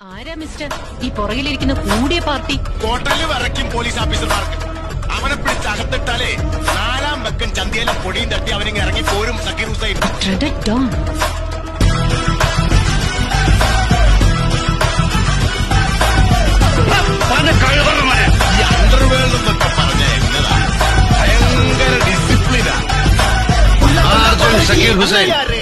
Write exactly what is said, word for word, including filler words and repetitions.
ആരാ മിസ്റ്റർ ഈ പുറകിലിരിക്കുന്ന കൂടിയ പാർട്ടി? ഹോട്ടലിൽ വരയ്ക്കും പോലീസ് ഓഫീസർമാർക്ക്. അവനെ പിടിച്ച് അകത്തിട്ടാലേ നാലാം വെക്കൻ ചന്തിയിലെ പൊടിയും തട്ടി അവനിങ്ങ് ഇറങ്ങി പോരും. സക്കീർ ഹുസൈൻ ഈ അണ്ടർവേൾഡ് എന്നൊക്കെ പറഞ്ഞ എന്നതാ ഭയങ്കര ഡിസിപ്ലിനാ. സക്കീർ ഹുസൈൻ